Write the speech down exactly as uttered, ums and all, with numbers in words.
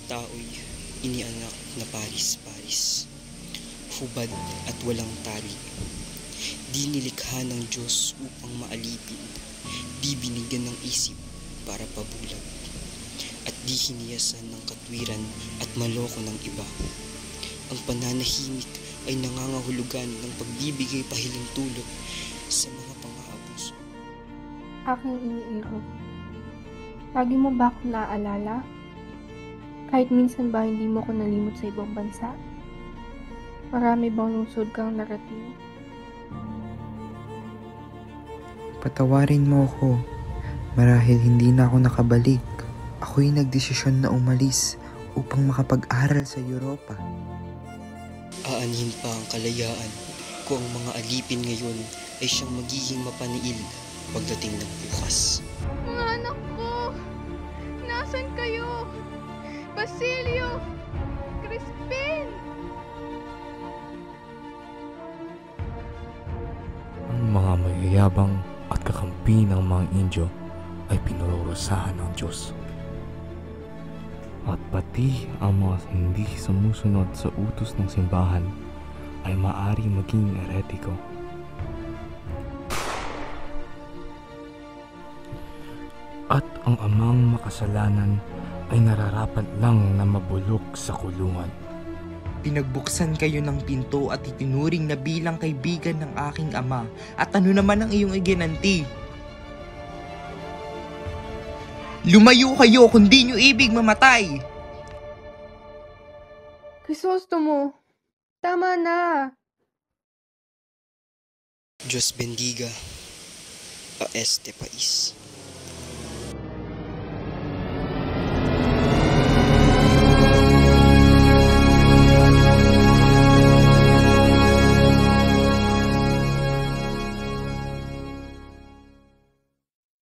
tao'y inianak na paris-paris, hubad at walang tali. Di nilikha ng Diyos upang maalipin, di binigyan ng isip para pabulag, at di hiniyasan ng katwiran at maloko ng iba. Ang pananahimik ay nangangahulugan ng pagbibigay pahilintulot sa mga pang-aabuso. Aking iniirog, lagi mo ba akong naaalala? Kahit minsan ba hindi mo ko nalimot sa ibang bansa? Marami bang lungsod kang narating? Patawarin mo ako. Marahil hindi na ako nakabalik. Ako'y nagdesisyon na umalis upang makapag-aral sa Europa. Aanhin pa ang kalayaan kung ang mga alipin ngayon ay siyang magiging mapaniil pagdating ng bukas. Mga anak ko! Nasaan kayo? Basilio! Crispin! Ang mga mayayabang at kakampi ng mga Indyo ay pinururusahan ng Diyos. At pati ang mga hindi sumusunod sa utos ng simbahan ay maaari maging eretiko. At ang amang makasalanan ay nararapat lang na mabulok sa kulungan. Pinagbuksan kayo ng pinto at itinuring na bilang kaibigan ng aking ama. At ano naman ang iyong iginanti? Lumayo kayo kung di nyo ibig mamatay! Crisostomo, tama na! Diyos bendiga a este país.